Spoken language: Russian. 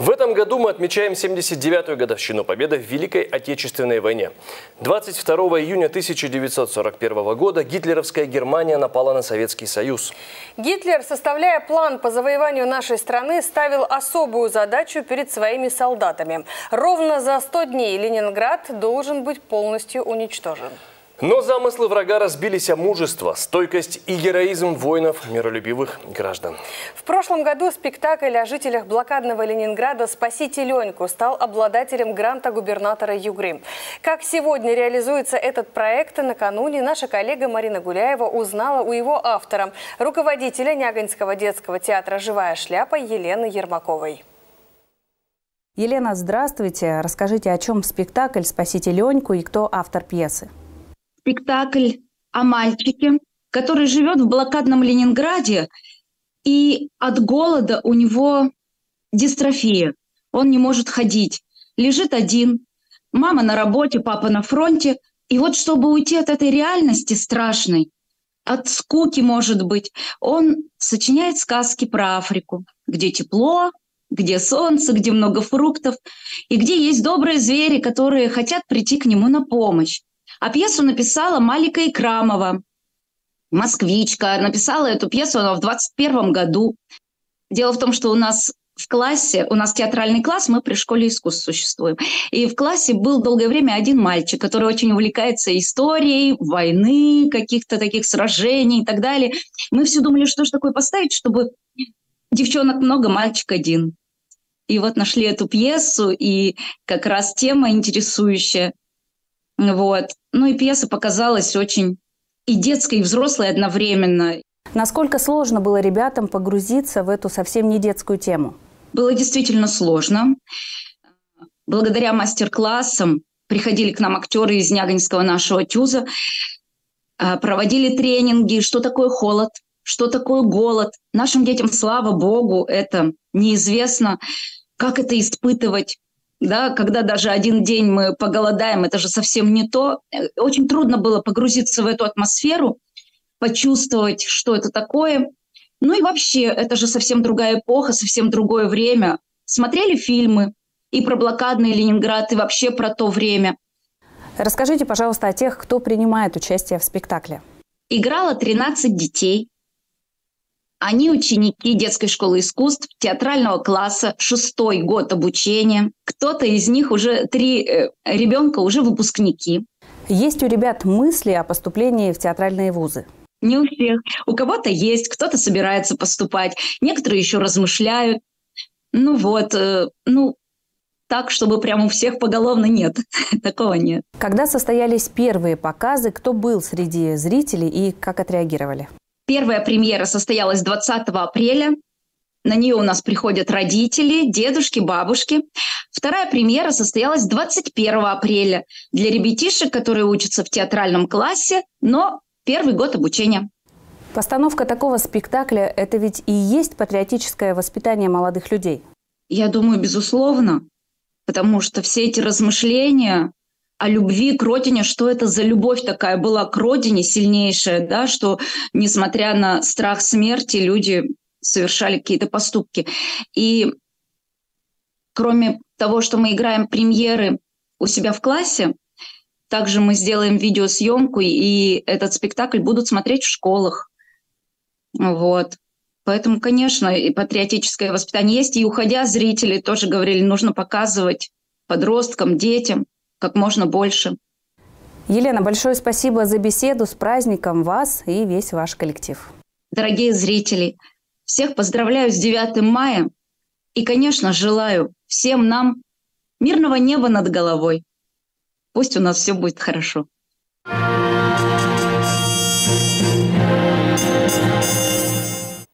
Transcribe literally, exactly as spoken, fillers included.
В этом году мы отмечаем семьдесят девятую годовщину победы в Великой Отечественной войне. двадцать второго июня тысяча девятьсот сорок первого года гитлеровская Германия напала на Советский Союз. Гитлер, составляя план по завоеванию нашей страны, ставил особую задачу перед своими солдатами. Ровно за сто дней Ленинград должен быть полностью уничтожен. Но замыслы врага разбились о мужество, стойкость и героизм воинов, миролюбивых граждан. В прошлом году спектакль о жителях блокадного Ленинграда «Спасите Леньку» стал обладателем гранта губернатора Югры. Как сегодня реализуется этот проект, накануне наша коллега Марина Гуляева узнала у его автора, руководителя Нягинского детского театра «Живая шляпа» Елены Ермаковой. Елена, здравствуйте. Расскажите, о чем спектакль «Спасите Леньку» и кто автор пьесы? Спектакль о мальчике, который живет в блокадном Ленинграде, и от голода у него дистрофия. Он не может ходить, лежит один. Мама на работе, папа на фронте. И вот чтобы уйти от этой реальности страшной, от скуки, может быть, он сочиняет сказки про Африку, где тепло, где солнце, где много фруктов, и где есть добрые звери, которые хотят прийти к нему на помощь. А пьесу написала Малика Икрамова, москвичка. Написала эту пьесу она в двадцать первом году. Дело в том, что у нас в классе, у нас театральный класс, мы при школе искусств существуем. И в классе был долгое время один мальчик, который очень увлекается историей войны, каких-то таких сражений и так далее. Мы все думали, что же такое поставить, чтобы девчонок много, мальчик один. И вот нашли эту пьесу, и как раз тема интересующая. Вот. Ну и пьеса показалась очень и детской, и взрослой одновременно. Насколько сложно было ребятам погрузиться в эту совсем не детскую тему? Было действительно сложно. Благодаря мастер-классам приходили к нам актеры из Нягинского нашего ТЮЗа, проводили тренинги, что такое холод, что такое голод. Нашим детям, слава богу, это неизвестно, как это испытывать. Да, когда даже один день мы поголодаем, это же совсем не то. Очень трудно было погрузиться в эту атмосферу, почувствовать, что это такое. Ну и вообще, это же совсем другая эпоха, совсем другое время. Смотрели фильмы и про блокадный Ленинград, и вообще про то время. Расскажите, пожалуйста, о тех, кто принимает участие в спектакле. Играло тринадцать детей. Они ученики детской школы искусств, театрального класса, шестой год обучения. Кто-то из них уже, три э, ребенка уже выпускники. Есть у ребят мысли о поступлении в театральные вузы? Не у всех. У кого-то есть, кто-то собирается поступать. Некоторые еще размышляют. Ну вот, э, ну так, чтобы прямо у всех поголовно нет. Такого нет. Когда состоялись первые показы, кто был среди зрителей и как отреагировали? Первая премьера состоялась двадцатого апреля. На нее у нас приходят родители, дедушки, бабушки. Вторая премьера состоялась двадцать первого апреля для ребятишек, которые учатся в театральном классе, но первый год обучения. Постановка такого спектакля – это ведь и есть патриотическое воспитание молодых людей? Я думаю, безусловно, потому что все эти размышления о любви к родине, что это за любовь такая была к родине сильнейшая, да, что несмотря на страх смерти люди совершали какие-то поступки. И кроме того, что мы играем премьеры у себя в классе, также мы сделаем видеосъемку, и этот спектакль будут смотреть в школах. Вот. Поэтому, конечно, и патриотическое воспитание есть. И уходя, зрители тоже говорили, нужно показывать подросткам, детям как можно больше. Елена, большое спасибо за беседу. С праздником вас и весь ваш коллектив. Дорогие зрители, всех поздравляю с девятым мая. И, конечно, желаю всем нам мирного неба над головой. Пусть у нас все будет хорошо.